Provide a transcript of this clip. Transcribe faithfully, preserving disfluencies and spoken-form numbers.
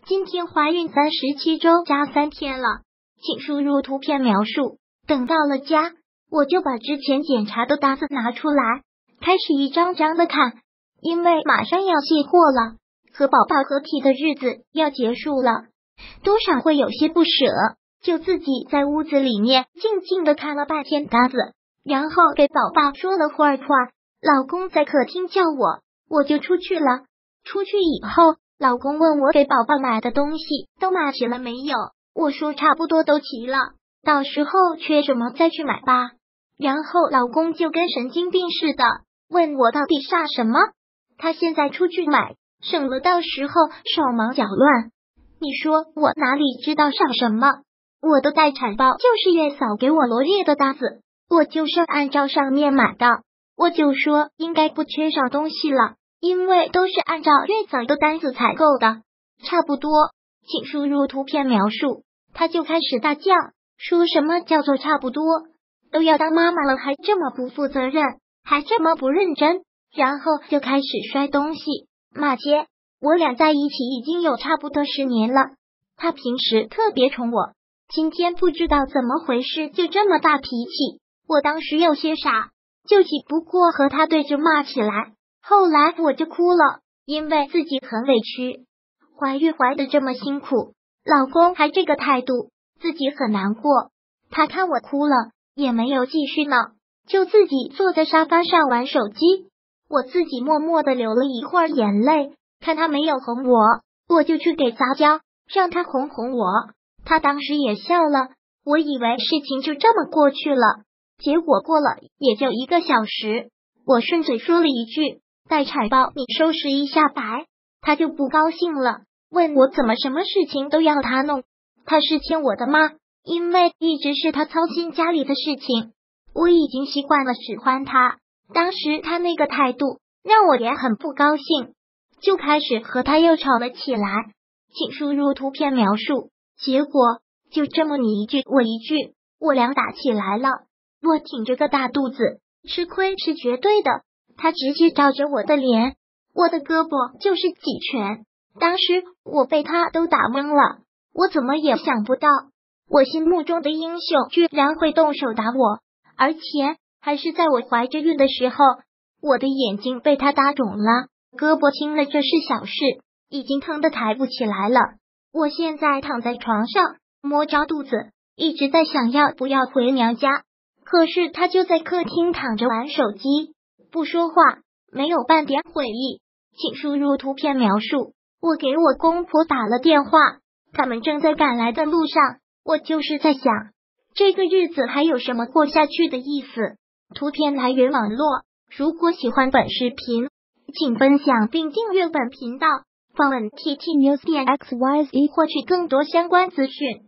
今天怀孕三十七周加三天了，请输入图片描述。等到了家，我就把之前检查的单子拿出来，开始一张张的看，因为马上要卸货了，和宝宝合体的日子要结束了，多少会有些不舍，就自己在屋子里面静静的看了半天单子，然后给宝宝说了会儿话，老公在客厅叫我，我就出去了。出去以后，老公问我给宝宝买的东西都买齐了没有，我说差不多都齐了，到时候缺什么再去买吧。然后老公就跟神经病似的问我到底傻什么，他现在出去买，省了到时候手忙脚乱。你说我哪里知道傻什么？我的待产包就是月嫂给我罗列的单子，我就是按照上面买的，我就说应该不缺少东西了，因为都是按照月嫂的单子采购的，差不多，请输入图片描述。他就开始大叫，说什么叫做差不多，都要当妈妈了还这么不负责任，还这么不认真，然后就开始摔东西。骂街，我俩在一起已经有差不多十年了，他平时特别宠我，今天不知道怎么回事就这么大脾气，我当时有些傻，就只不过和他对着骂起来，后来我就哭了，因为自己很委屈，怀孕怀得这么辛苦，老公还这个态度，自己很难过。他看我哭了也没有继续闹，就自己坐在沙发上玩手机，我自己默默的流了一会儿眼泪，看他没有哄我，我就去给撒娇，让他哄哄我。他当时也笑了，我以为事情就这么过去了，结果过了也就一个小时，我顺嘴说了一句待产包你收拾一下白，他就不高兴了，问我怎么什么事情都要他弄，他是欠我的吗？因为一直是他操心家里的事情，我已经习惯了使唤他，当时他那个态度让我也很不高兴，就开始和他又吵了起来，请输入图片描述。结果就这么你一句我一句，我俩打起来了，我挺着个大肚子，吃亏是绝对的，他直接照着我的脸，我的胳膊就是几拳，当时我被他都打懵了，我怎么也想不到，我心目中的英雄居然会动手打我，而且还是在我怀着孕的时候，我的眼睛被他打肿了，胳膊听了这是小事，已经疼得抬不起来了。我现在躺在床上，摸着肚子，一直在想要不要回娘家，可是他就在客厅躺着玩手机，不说话，没有半点悔意。请输入图片描述。我给我公婆打了电话，他们正在赶来的路上，我就是在想，这个日子还有什么过下去的意思。图片来源网络。如果喜欢本视频，请分享并订阅本频道，访问 T T News 点 X Y Z 获取更多相关资讯。